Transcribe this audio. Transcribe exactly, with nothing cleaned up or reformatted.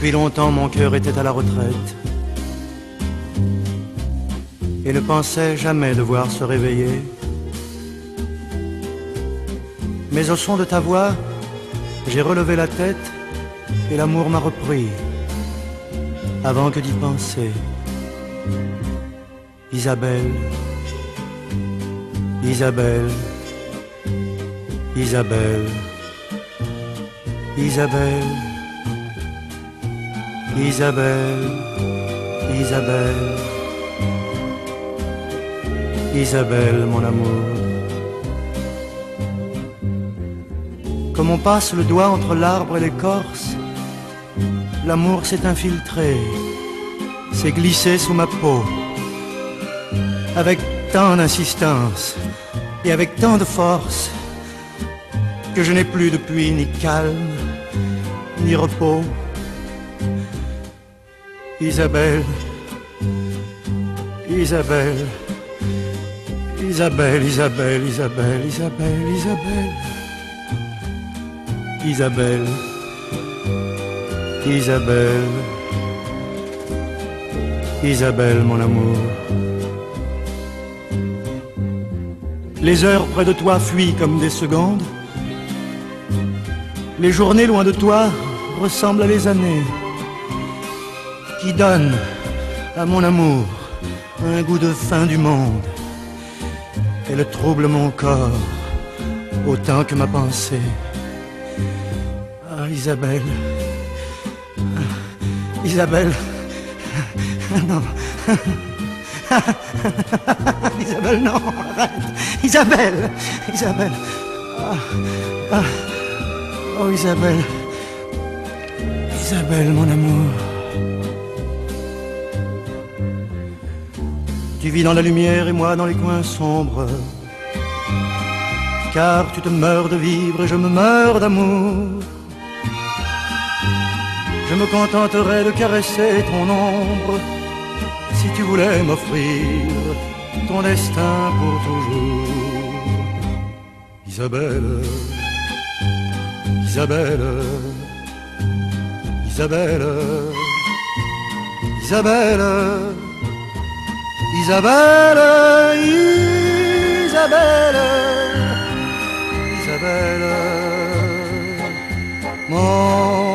Depuis longtemps mon cœur était à la retraite et ne pensait jamais devoir se réveiller. Mais au son de ta voix, j'ai relevé la tête et l'amour m'a repris avant que d'y penser. Isabelle, Isabelle, Isabelle, Isabelle, Isabelle, Isabelle, Isabelle, mon amour. Comme on passe le doigt entre l'arbre et l'écorce, l'amour s'est infiltré, s'est glissé sous ma peau, avec tant d'insistance et avec tant de force, que je n'ai plus depuis ni calme, ni repos. Isabelle, Isabelle, Isabelle, Isabelle, Isabelle, Isabelle, Isabelle, Isabelle, Isabelle, Isabelle, mon amour. Les heures près de toi fuient comme des secondes. Les journées loin de toi ressemblent à les années qui donnent à mon amour un goût de fin du monde. Elle trouble mon corps autant que ma pensée. Ah, Isabelle, Isabelle, non, Isabelle, non, arrête, Isabelle, Isabelle, ah, ah. Oh Isabelle, Isabelle, mon amour. Tu vis dans la lumière et moi dans les coins sombres, car tu te meurs de vivre et je me meurs d'amour. Je me contenterais de caresser ton ombre si tu voulais m'offrir ton destin pour toujours. Isabelle, Isabelle, Isabelle, Isabelle, Isabelle, Isabelle, Isabelle, mon